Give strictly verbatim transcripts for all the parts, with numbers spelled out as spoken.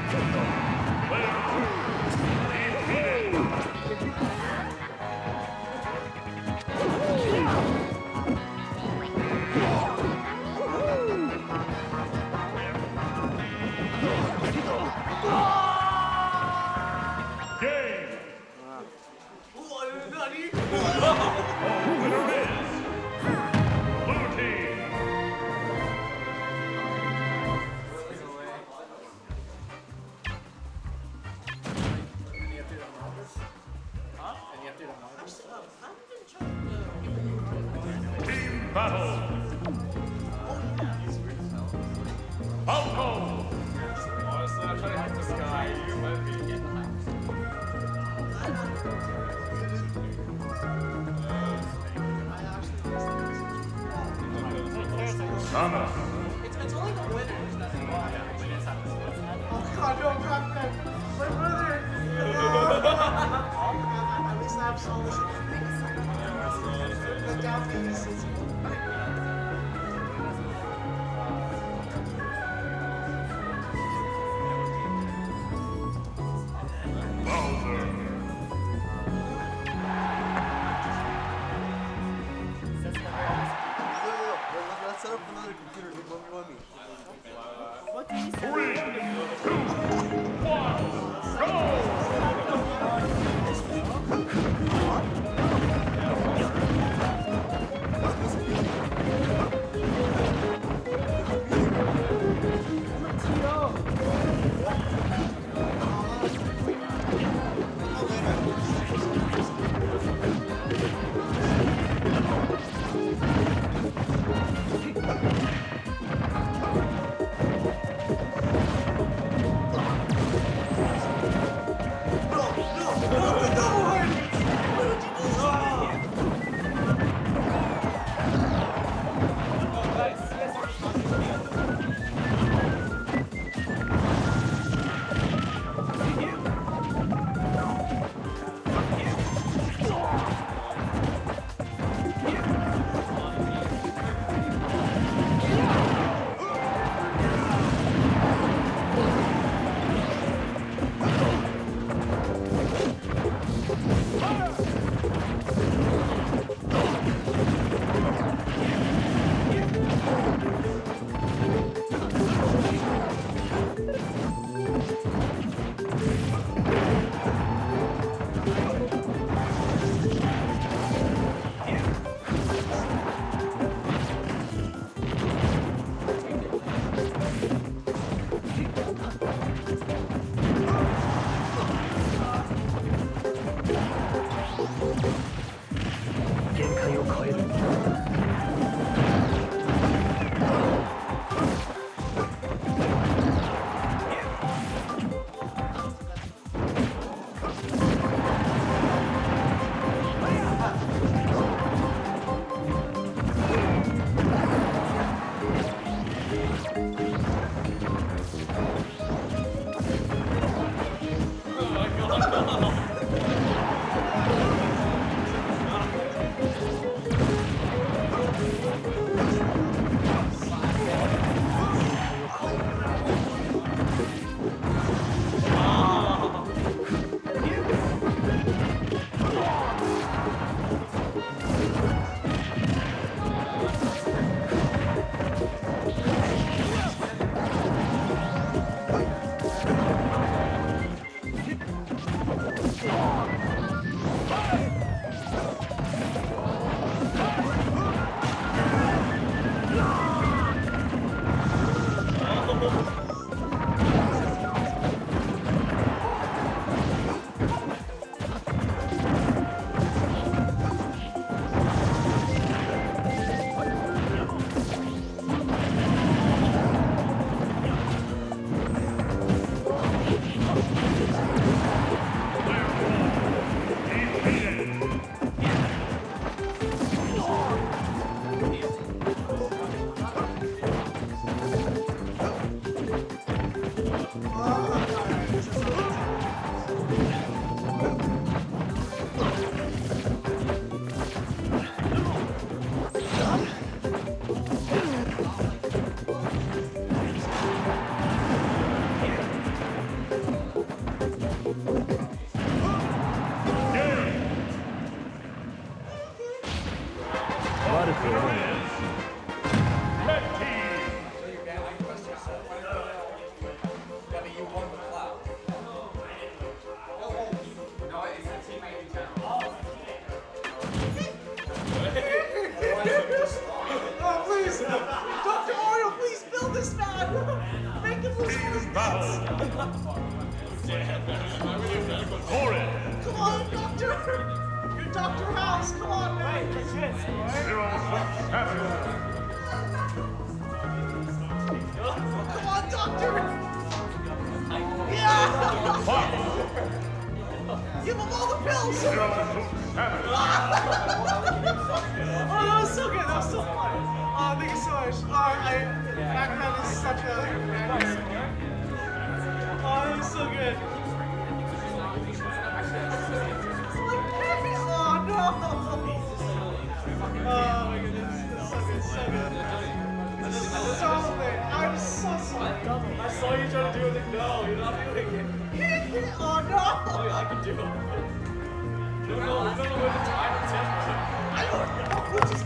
It's, it's only the winners that they want. Oh god, no, crap, crap. My brother! At least I have solace. The down pieces. Set up another computer. one v one me. What did he say? Three, two, one, go! What? What is going on? Oh, please! Doctor Oreo, please fill this man! Make him lose his nuts! Come on, Doctor! You're Doctor House, come on, man! Come on, Doctor! Yeah! Give him all the pills! Oh, that was so good. That was so fun. Oh, thank you so much. Oh, I, Pac-Man is such a madness. Oh, that was so good. Oh, no. Oh, my goodness. That's so good. So good. So good. I'm so sorry. I saw you trying to do it. No, you're not doing it. Oh, no. Oh, yeah, I can do it. No, no, no, no, no, the time and temperature. I don't know. Just,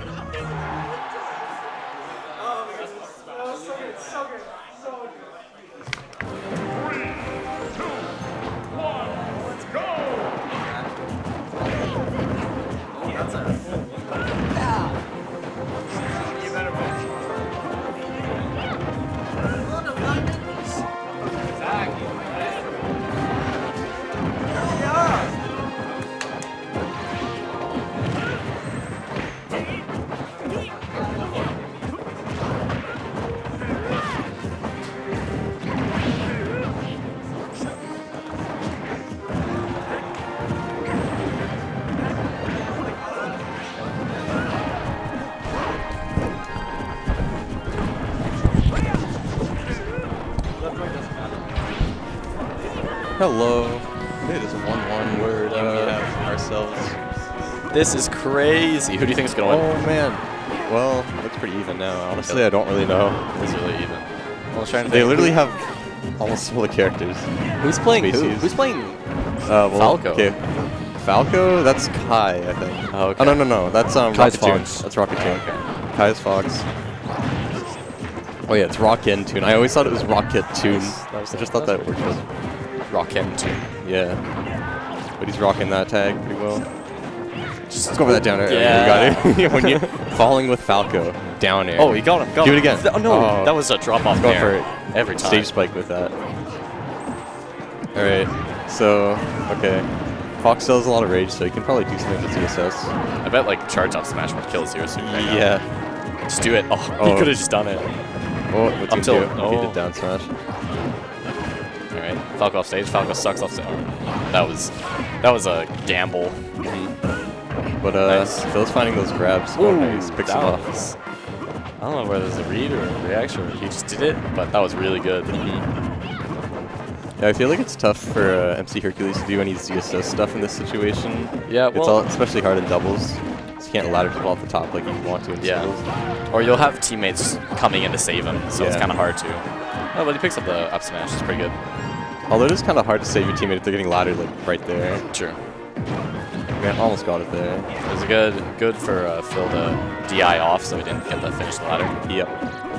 oh my gosh, that was so good, so good, so good. Three, two, one, let's go! Oh, that's a... You better move. Oh, no, nine minutes. Exactly. Yeah. Hello. It is a one one word. Uh, we have ourselves. This is crazy. Who do you think is going to win? Oh man. Well, that's pretty even now. Honestly, I don't really know. It's really even. I was trying to They think literally who- have almost similar characters. Who's playing who? species. Who's playing? Uh, well, Falco. Okay. Falco? That's Kai, I think. Oh, okay. Oh no no no. That's um Kai's Rockentoon. Fox. That's Rockentoon. Oh, okay. Kai's Fox. Oh yeah, it's Rockentoon. I always thought it was Rockentoon. That was I the- just thought that that was worked. Rockentoon. Yeah. But he's rocking that tag pretty well. Just Let's go for that down air. Yeah. You got it. When you're falling with Falco, down air. Oh, he got him. Got Do him. it again. Th- Oh, no, Oh. that was a drop off Go there. for it. Every time. Stage spike with that. Alright, so, okay. Fox still has a lot of rage, so he can probably do something with C S S. I bet like charge up smash would kill Zero Suit right now. Yeah. Just do it. Oh, Oh. he could have just done it. Oh, what's he Up till- gonna do? He oh. did down smash. Alright. Falco off stage. Falco sucks off stage. That was that was a gamble. But uh, Nice. Phil's finding those grabs. Oh, nice. Picks that him off. was- I don't know whether there's a read or a reaction or he just did it, but that was really good. Yeah, I feel like it's tough for uh, MCHercules to do any Z S S stuff in this situation. Yeah, It's well, all, especially hard in doubles. You can't ladder people off the top like you want to in yeah. singles. Or you'll have teammates coming in to save him, so it's Yeah. kind of hard to. Oh, but he picks up the up smash. It's pretty good. Although it is kind of hard to save your teammate if they're getting laddered like right there. Sure. Man, almost got it there. It was good, good for uh, Phil to D I off, so he didn't get that finish the ladder. Yep.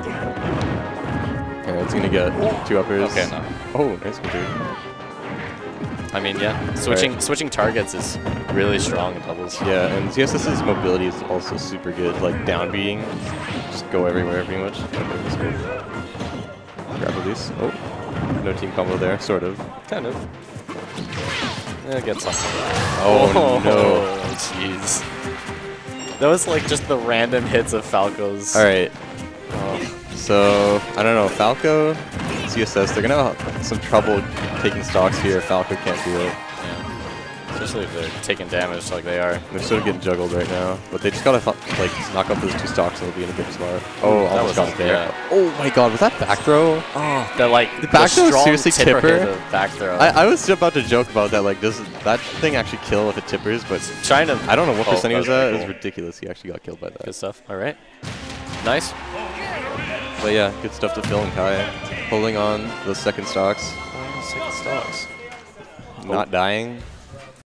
Okay, it's gonna get two uppers. Okay, no. Oh, nice control. I mean, yeah, switching Right. switching targets is really strong in doubles. Yeah, and ZSS's mobility is also super good. Like down beating, just go everywhere pretty much. Okay, that's good. Grab release. Oh, no team combo there, sort of. Kind of. Yeah, get something. Oh, no. Jeez. That was like just the random hits of Falco's. All right. So I don't know, Falco, C S S, they're gonna have some trouble taking stocks here. Falco can't do it. Yeah. Especially if they're taking damage like they are. They're sort of getting juggled right now, but they just gotta like knock up those two stocks and they'll be in a good spot. Oh, That almost was got a- it there. yeah. Oh my God, was that back throw? Oh, that like The back throw is strong seriously tipper. tipper? hit of back throw. I, I was about to joke about that. Like, does that thing actually kill if it tippers? But Trying to. I don't know what Oh, percent he was that at. was It was cool. ridiculous. He actually got killed by that. Good stuff. All right. Nice. But yeah, good stuff to Phil and Kai. Holding on those second stocks. Second stocks. not dying.